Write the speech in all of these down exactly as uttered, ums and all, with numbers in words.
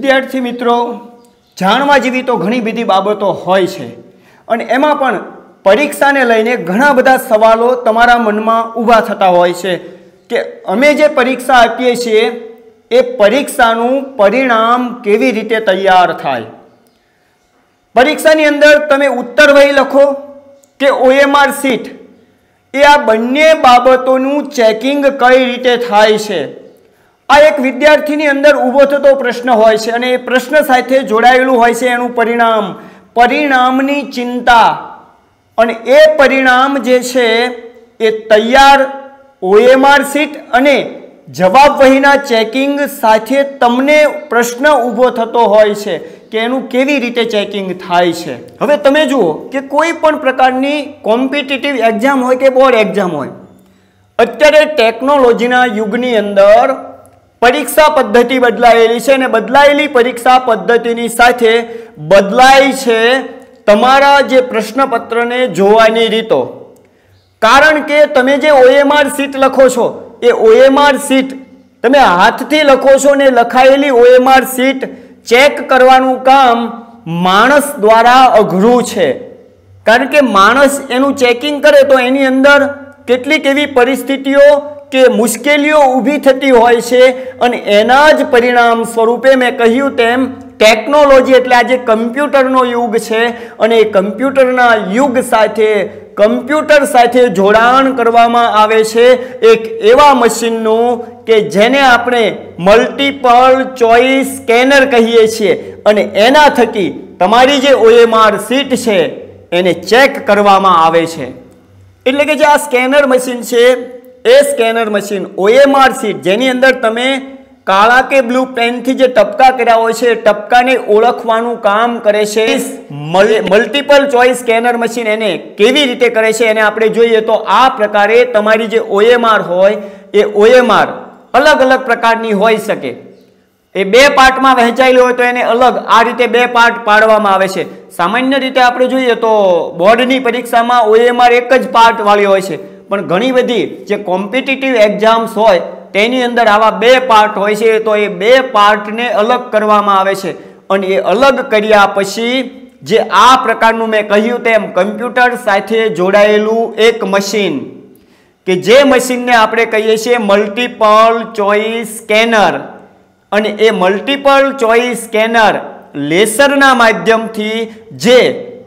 વિદ્યાર્થી મિત્રો, જાણવા જેવી તો ઘણી બધી બાબતો હોય છે અને એમાં પણ પરીક્ષાને લઈને ઘણા બધા સવાલો તમારા મનમાં ઊભા થતા હોય છે કે અમે જે પરીક્ષા આપીએ છીએ એ પરીક્ષાનું પરિણામ કેવી રીતે તૈયાર થાય। પરીક્ષાની અંદર તમે ઉત્તર વહી લખો કે ઓએમઆર શીટ, એ આ બંને બાબતોનું ચેકિંગ કઈ રીતે થાય છે, આ એક વિદ્યાર્થીની અંદર ઊભો થતો પ્રશ્ન હોય છે અને એ પ્રશ્ન સાથે જોડાયેલું હોય છે એનું પરિણામ, પરિણામની ચિંતા। અને એ પરિણામ જે છે એ તૈયાર ઓએમઆર શીટ અને જવાબ વહીના ચેકિંગ સાથે તમને પ્રશ્ન ઊભો થતો હોય છે કે એનું કેવી રીતે ચેકિંગ થાય છે। હવે તમે જુઓ કે કોઈ પણ પ્રકારની કોમ્પિટિટિવ એક્ઝામ હોય કે બોર્ડ એક્ઝામ હોય, અત્યારે ટેકનોલોજીના યુગની અંદર પરીક્ષા પદ્ધતિ બદલાયેલી છે અને બદલાયેલી પરીક્ષા પદ્ધતિની સાથે બદલાય છે તમારા જે પ્રશ્નપત્રને જોવાની રીતો। કારણ કે તમે જે ઓએમઆર શીટ લખો છો એ ઓએમઆર શીટ તમે હાથથી લખો છો ને લખાયેલી ઓએમઆર શીટ ચેક કરવાનું કામ માણસ દ્વારા અઘરું છે। કારણ કે માણસ એનું ચેકિંગ કરે તો એની અંદર કેટલીક એવી પરિસ્થિતિઓ કે મુશ્કેલીઓ ઊભી થતી હોય છે અને એના જ પરિણામ સ્વરૂપે મેં કહ્યું તેમ ટેકનોલોજી એટલે આજે કમ્પ્યુટરનો યુગ છે અને એ કમ્પ્યુટરના યુગ સાથે કમ્પ્યુટર સાથે જોડાણ કરવામાં આવે છે એક એવા મશીનનું કે જેને આપણે મલ્ટિપલ ચોઇસ સ્કેનર કહીએ છીએ અને એના થકી તમારી જે ઓએમઆર શીટ છે એને ચેક કરવામાં આવે છે। એટલે કે જે આ સ્કેનર મશીન છે એ સ્કેનર મશીન ઓએમઆર શીટ જેની અંદર તમે કાળા કે બ્લુ પેનથી જે ટપકા કર્યા હોય છે એ ટપકાને ઓળખવાનું કામ કરે છે। મલ્ટિપલ ચોઇસ સ્કેનર મશીન એને કેવી રીતે કરે છે એને આપણે જોઈએ તો આ પ્રકારે તમારી જે ઓએમઆર હોય એ ઓએમઆર અલગ અલગ પ્રકારની હોઈ શકે। એ બે પાર્ટમાં વહેંચાયેલી હોય તો એને અલગ આ રીતે બે પાર્ટ પાડવામાં આવે છે। સામાન્ય રીતે આપણે જોઈએ તો બોર્ડની પરીક્ષામાં ઓએમઆર એક જ પાર્ટ વાળી હોય છે, પણ ઘણી બધી જે કોમ્પિટિટિવ એક્ઝામ્સ હોય તેની અંદર આવા બે પાર્ટ હોય છે તો એ બે પાર્ટને અલગ કરવામાં આવે છે અને એ અલગ કર્યા પછી જે આ પ્રકારનું મેં કહ્યું તેમ કમ્પ્યુટર સાથે જોડાયેલું એક મશીન કે જે મશીનને આપણે કહીએ છીએ મલ્ટિપલ ચોઇસ સ્કેનર, અને એ મલ્ટિપલ ચોઇસ સ્કેનર લેસરના માધ્યમથી જે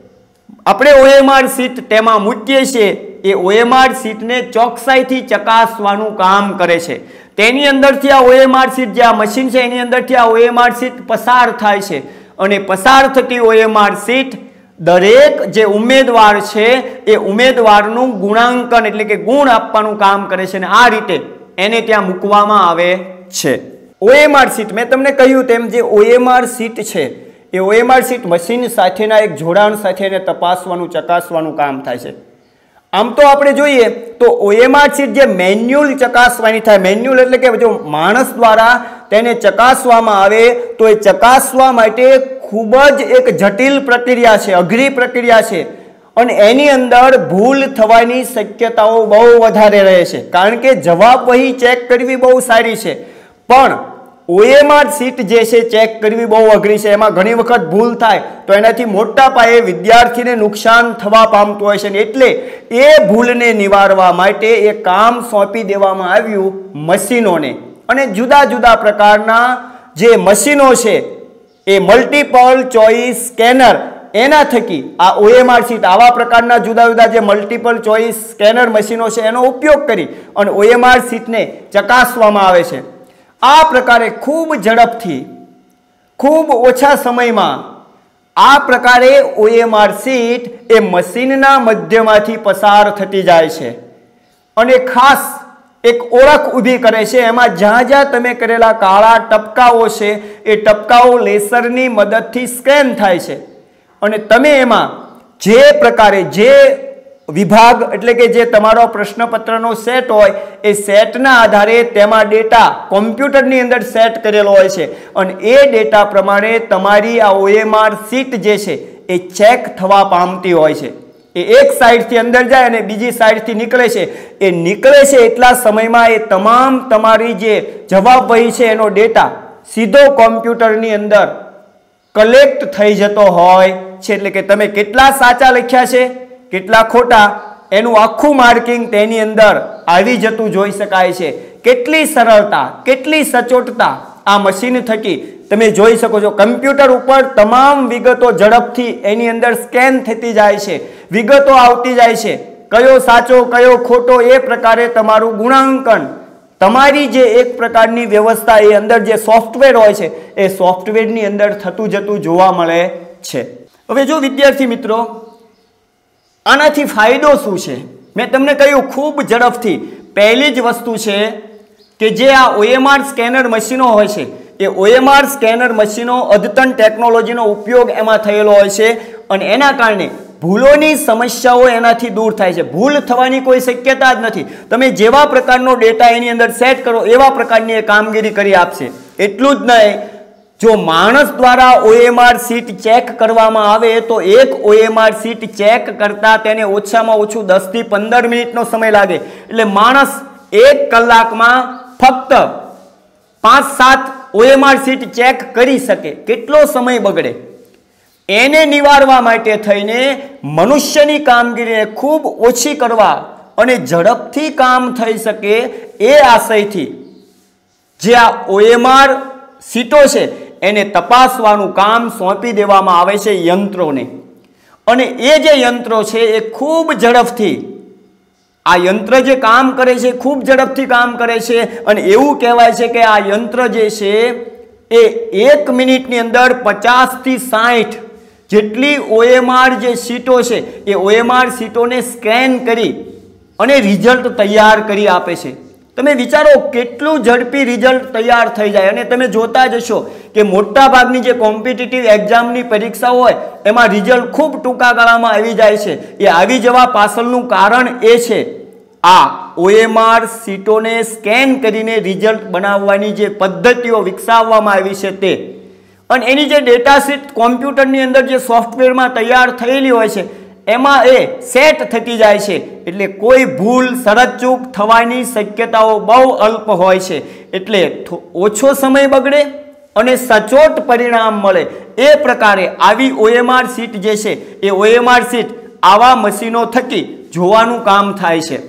આપણે ઓએમઆર શીટ તેમાં મૂકીએ છીએ એ ઓએમઆર શીટને ચોકસાઈથી ચકાસવાનું કામ કરે છે। તેની અંદરથી આ ઓએમઆર શીટ જે આ મશીન છે એની અંદરથી આ ઓએમઆર શીટ પસાર થાય છે અને પસાર થતી ઓએમઆર શીટ દરેક જે ઉમેદવાર છે એ ઉમેદવારનું ગુણાંકન એટલે કે ગુણ આપવાનું કામ કરે છે અને આ રીતે એને ત્યાં મૂકવામાં આવે છે। ઓએમઆર શીટ મેં તમને કહ્યું તેમ જે ઓએમઆર શીટ છે એ ઓએમઆર શીટ મશીન સાથેના એક જોડાણ સાથે એને તપાસવાનું ચકાસવાનું કામ થાય છે। આમ તો આપણે જોઈએ તો ઓએમઆર શીટ જે મેન્યુઅલ ચકાસવાની થાય, મેન્યુઅલ એટલે કે જો માણસ દ્વારા તેને ચકાસવામાં આવે તો એ ચકાસવા માટે ખૂબ જ એક જટિલ પ્રક્રિયા છે, અઘરી પ્રક્રિયા છે અને એની અંદર ભૂલ થવાની શક્યતાઓ બહુ વધારે રહે છે। કારણ કે જવાબ વહી ચેક કરવી બહુ સારી છે પણ ઓએમઆર શીટ જે છે ચેક કરવી બહુ અઘરી છે, એમાં ઘણી વખત ભૂલ થાય તો એનાથી મોટા પાયે વિદ્યાર્થીને નુકસાન થવા પામતું હોય છે ને એટલે એ ભૂલને નિવારવા માટે એ કામ સોંપી દેવામાં આવ્યું મશીનોને અને જુદા જુદા પ્રકારના જે મશીનો છે એ મલ્ટિપલ ચોઇસ સ્કેનર એના થકી આ ઓએમઆર શીટ આવા પ્રકારના જુદા જુદા જે મલ્ટિપલ ચોઇસ સ્કેનર મશીનો છે એનો ઉપયોગ કરી અને ઓએમઆર શીટને ચકાસવામાં આવે છે। આ પ્રકારે ખૂબ ઝડપથી ખૂબ ઓછા સમયમાં આ પ્રકારે ઓએમઆર શીટ એ મશીનના મધ્યમાંથી પસાર થતી જાય છે અને ખાસ એક ઓળખ ઊભી કરે છે। એમાં જ્યાં જ્યાં તમે કરેલા કાળા ટપકાઓ છે એ ટપકાઓ લેસરની મદદથી સ્કેન થાય છે અને તમે એમાં જે પ્રકારે જે વિભાગ એટલે કે જે તમારો પ્રશ્નપત્રનો સેટ હોય એ સેટના આધારે તેમાં ડેટા કોમ્પ્યુટરની અંદર સેટ કરેલો હોય છે અને એ ડેટા પ્રમાણે તમારી આ ઓએમઆર શીટ જે છે એ ચેક થવા પામતી હોય છે। એ એક સાઈડથી અંદર જાય અને બીજી સાઈડથી નીકળે છે, એ નીકળે છે એટલા સમયમાં એ તમામ તમારી જે જવાબ વહી છે એનો ડેટા સીધો કોમ્પ્યુટરની અંદર કલેક્ટ થઈ જતો હોય છે, એટલે કે તમે કેટલા સાચા લખ્યા છે, કેટલા ખોટા, એનું આખું માર્કિંગ તેની અંદર આવી જતું જોઈ શકાય છે. કેટલી સરળતા, કેટલી સચોટતા આ મશીન થકી તમે જોઈ શકો છો. કમ્પ્યુટર ઉપર તમામ વિગતો ઝડપથી એની અંદર સ્કેન થતી જાય છે, વિગતો આવતી જાય છે, કયો સાચો કયો ખોટો એ પ્રકારે તમારું ગુણાંકન, તમારી જે એક પ્રકારની વ્યવસ્થા એ અંદર જે સોફ્ટવેર હોય છે એ સોફ્ટવેરની અંદર થતું જતું જોવા મળે છે. હવે જો વિદ્યાર્થી મિત્રો, આનાથી ફાયદો શું છે? મેં તમને કહ્યું ખૂબ ઝડપથી. પહેલી જ વસ્તુ છે કે જે આ ઓએમઆર સ્કેનર મશીનો હોય છે એ ઓએમઆર સ્કેનર મશીનો અદ્યતન ટેકનોલોજીનો ઉપયોગ એમાં થયેલો હોય છે અને એના કારણે ભૂલોની સમસ્યાઓ એનાથી દૂર થાય છે. ભૂલ થવાની કોઈ શક્યતા જ નથી. તમે જેવા પ્રકારનો ડેટા એની અંદર સેટ કરો એવા પ્રકારની એ કામગીરી કરી આપશે. એટલું જ નહીં, જો માણસ દ્વારા ઓએમઆર સીટ ચેક કરવામાં આવે તો એક ઓએમઆર સીટ ચેક કરતા તેને ઓછામાં ઓછું દસ થી પંદર મિનિટનો સમય લાગે. એટલે માણસ એક કલાકમાં ફક્ત પાંચ સાત ઓએમઆર સીટ ચેક કરી શકે. કેટલો સમય બગડે? એને નિવારવા માટે થઈને મનુષ્યની કામગીરીને ખૂબ ઓછી કરવા અને ઝડપથી કામ થઈ શકે એ આશયથી જે આ ઓએમઆર સીટો છે એને તપાસવાનું કામ સોંપી દેવામાં આવે છે યંત્રોને. અને એ જે યંત્રો છે એ ખૂબ ઝડપથી આ યંત્ર જે કામ કરે છે ખૂબ ઝડપથી કામ કરે છે. અને એવું કહેવાય છે કે આ યંત્ર જે છે એ એક મિનિટની અંદર પચાસ થી સાઠ જેટલી ઓએમઆર જે સીટો છે એ ઓએમઆર સીટોને સ્કેન કરી અને રિઝલ્ટ તૈયાર કરી આપે છે. તમે વિચારો કેટલું ઝડપી રિઝલ્ટ તૈયાર થઈ જાય. અને તમે જોતા જશો કે મોટા ભાગની જે કોમ્પિટિટિવ એક્ઝામની પરીક્ષા હોય એમાં રિઝલ્ટ ખૂબ ટૂંકા ગાળામાં આવી જાય છે. એ આવી જવા પાછળનું કારણ એ છે આ ઓએમઆર સીટોને સ્કેન કરીને રિઝલ્ટ બનાવવાની જે પદ્ધતિઓ વિકસાવવામાં આવી છે તે, અને એની જે ડેટા શીટ કોમ્પ્યુટરની અંદર જે સોફ્ટવેરમાં તૈયાર થયેલી હોય છે એમાં એ સેટ થતી જાય છે. એટલે કોઈ ભૂલ સરતચૂક થવાની શક્યતાઓ બહુ અલ્પ હોય છે. એટલે ઓછો સમય બગડે અને સચોટ પરિણામ મળે એ પ્રકારે આવી ઓએમઆર સીટ જે છે એ ઓએમઆર સીટ આવા મશીનો થકી જોવાનું કામ થાય છે.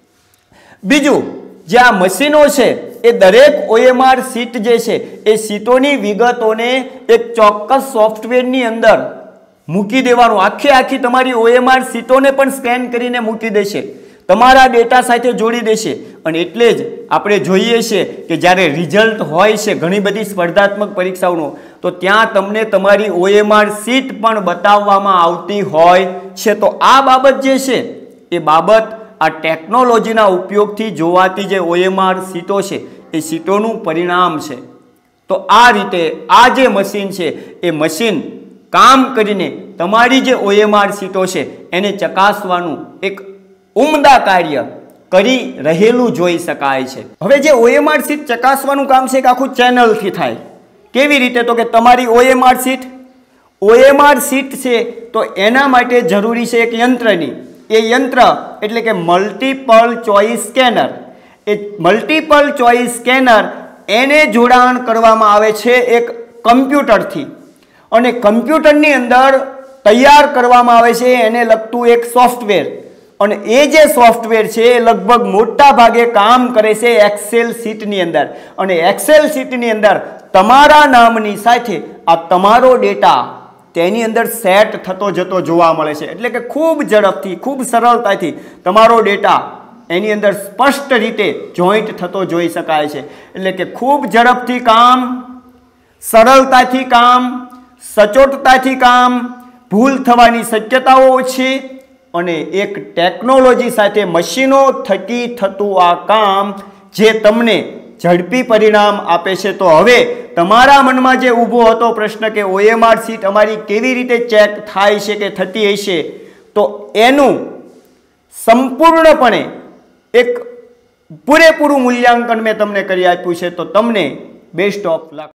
બીજું, જે આ મશીનો છે એ દરેક ઓએમઆર સીટ જે છે એ સીટોની વિગતોને એક ચોક્કસ સોફ્ટવેરની અંદર મૂકી દેવાનું. આખી આખી તમારી ઓએમઆર સીટોને પણ સ્કેન કરીને મૂકી દેશે, તમારા ડેટા સાથે જોડી દેશે. અને એટલે જ આપણે જોઈએ છીએ કે જ્યારે રિઝલ્ટ હોય છે ઘણી બધી સ્પર્ધાત્મક પરીક્ષાઓનો તો ત્યાં તમને તમારી ઓએમઆર સીટ પણ બતાવવામાં આવતી હોય છે. તો આ બાબત જે છે એ બાબત આ ટેકનોલોજીના ઉપયોગથી જોવાતી જે ઓએમઆર સીટો છે એ સીટોનું પરિણામ છે. તો આ રીતે આ જે મશીન છે એ મશીન કામ કરીને તમારી જે ઓએમઆર સીટો છે એને ચકાસવાનું એક ઉમદા કાર્ય કરી રહેલું જોઈ શકાય છે. હવે જે ઓએમઆર સીટ ચકાસવાનું કામ છે એક આખું ચેનલથી થાય. કેવી રીતે? તો કે તમારી ઓએમઆર સીટ ઓએમઆર સીટ છે તો એના માટે જરૂરી છે એક યંત્રની. એ યંત્ર એટલે કે મલ્ટિપલ ચોઇસ સ્કેનર. એ મલ્ટિપલ ચોઇસ સ્કેનર એને જોડાણ કરવામાં આવે છે એક કમ્પ્યુટરથી, અને કમ્પ્યુટરની અંદર તૈયાર કરવામાં આવે છે એને લગતું એક સોફ્ટવેર. અને એ જે સોફ્ટવેર છે એ લગભગ મોટા ભાગે કામ કરે છે એક્સેલ શીટની અંદર. અને એક્સેલ શીટની અંદર તમારા નામની સાથે આ તમારો ડેટા તેની અંદર સેટ થતો જતો જોવા મળે છે. એટલે કે ખૂબ ઝડપથી, ખૂબ સરળતાથી તમારો ડેટા એની અંદર સ્પષ્ટ રીતે જોઈન્ટ થતો જોઈ શકાય છે. એટલે કે ખૂબ ઝડપથી કામ, સરળતાથી કામ, સચોટતાથી કામ, ભૂલ થવાની શક્યતાઓ ઓછી, અને એક ટેકનોલોજી સાથે મશીનો થકી થતું આ કામ જે તમને ઝડપી પરિણામ આપે છે. તો હવે તમારા મનમાં જે ઊભો હતો પ્રશ્ન કે ઓએમઆર સીટ અમારી કેવી રીતે ચેક થાય છે કે થતી હશે, તો એનું સંપૂર્ણપણે એક પૂરેપૂરું મૂલ્યાંકન મેં તમને કરી આપ્યું છે. તો તમને બેસ્ટ ઓફ લક.